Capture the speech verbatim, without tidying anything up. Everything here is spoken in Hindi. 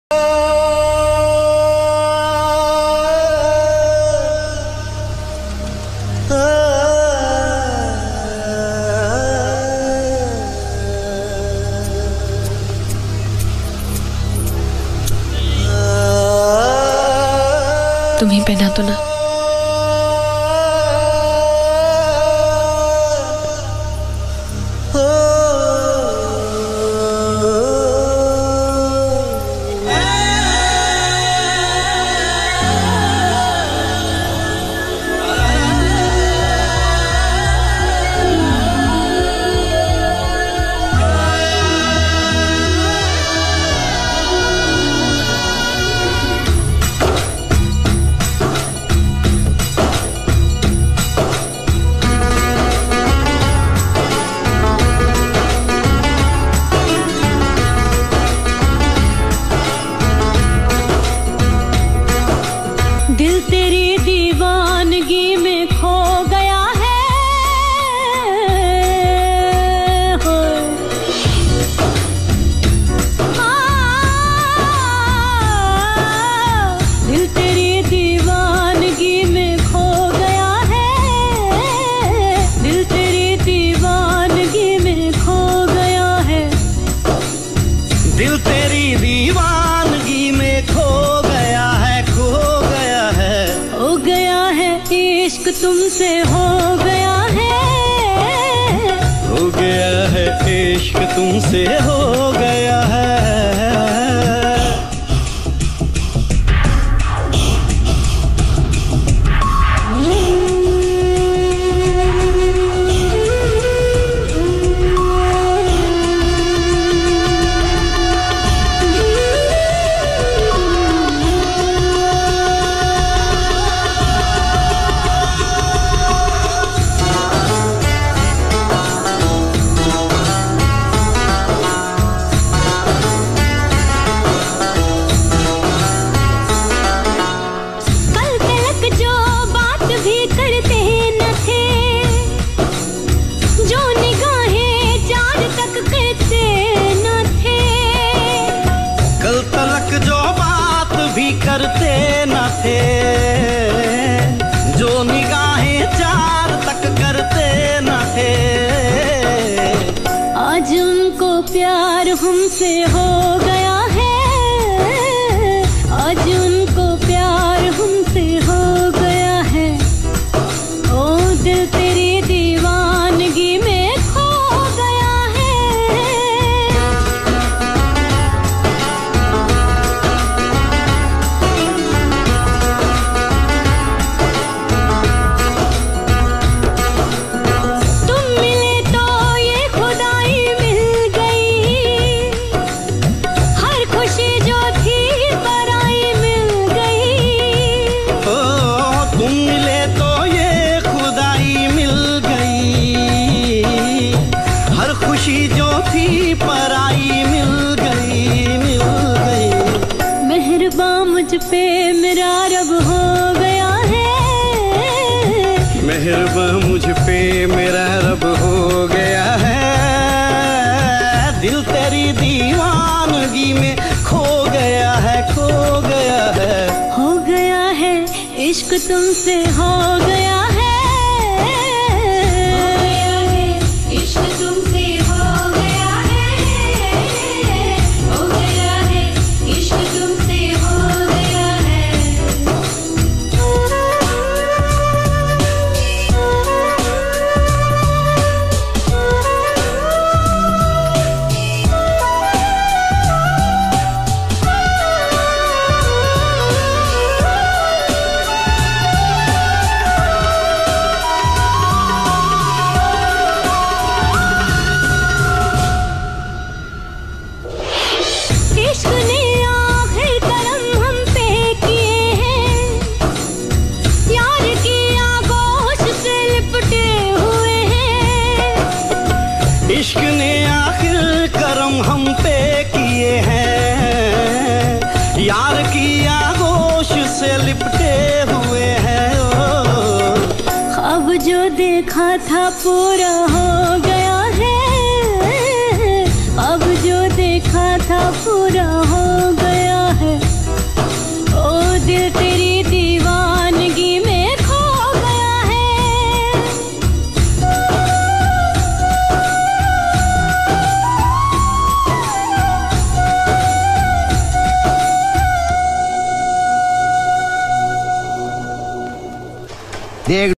तुम्हें पहना तो ना। दिल तेरी दीवानगी में खो गया है, हो हाँ, दिल तेरी दीवानगी में खो गया है, दिल तेरी दीवानगी में खो गया है, दिल तेरी दीवानगी में खो गया है, खो हो गया है, इश्क तुमसे हो गया है, हो गया है, इश्क तुमसे हो गया है। करते न थे, जो निगाहें चार तक करते न थे, आज उनको प्यार हमसे हो गया है, आज उनको प्यार हमसे हो गया है, ओ दिल तेरी दीवानगी में खो गया है। जो थी पराई मिल गई, मिल गई। मेहरबान मुझ पे मेरा रब हो गया है, मेहरबान मुझ पे मेरा रब हो गया है, दिल तेरी दीवानगी में खो गया है, खो गया है, हो गया है, इश्क तुमसे हो गया है, इश्क ने आखिर करम हम पे किए हैं, यार की आगोश से लिपटे हुए हैं। ख्वाब जो देखा था पूरा हो गया है, अब जो देखा था पूरा हो गया है। देख